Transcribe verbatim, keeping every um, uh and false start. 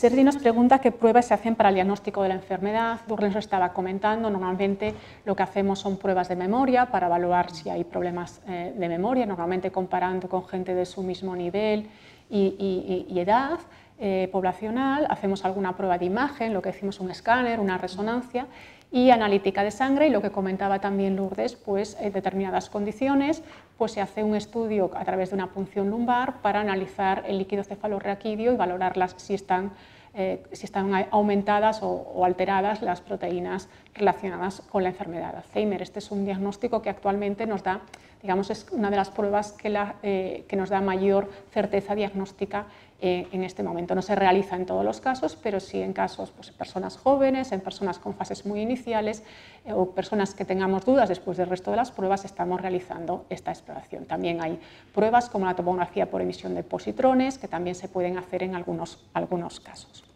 Sergi nos pregunta qué pruebas se hacen para el diagnóstico de la enfermedad. Lourdes nos estaba comentando, normalmente lo que hacemos son pruebas de memoria para evaluar si hay problemas eh, de memoria, normalmente comparando con gente de su mismo nivel y, y, y edad eh, poblacional. Hacemos alguna prueba de imagen, lo que decimos un escáner, una resonancia, y analítica de sangre, y lo que comentaba también Lourdes, pues en determinadas condiciones pues se hace un estudio a través de una punción lumbar para analizar el líquido cefalorraquídeo y valorarlas si están, eh, si están aumentadas o, o alteradas las proteínas relacionadas con la enfermedad de Alzheimer. Este es un diagnóstico que actualmente nos da, digamos, es una de las pruebas que, la, eh, que nos da mayor certeza diagnóstica eh, en este momento. No se realiza en todos los casos, pero sí en casos, pues, en personas jóvenes, en personas con fases muy iniciales eh, o personas que tengamos dudas después del resto de las pruebas, estamos realizando esta exploración. También hay pruebas como la tomografía por emisión de positrones, que también se pueden hacer en algunos, algunos casos.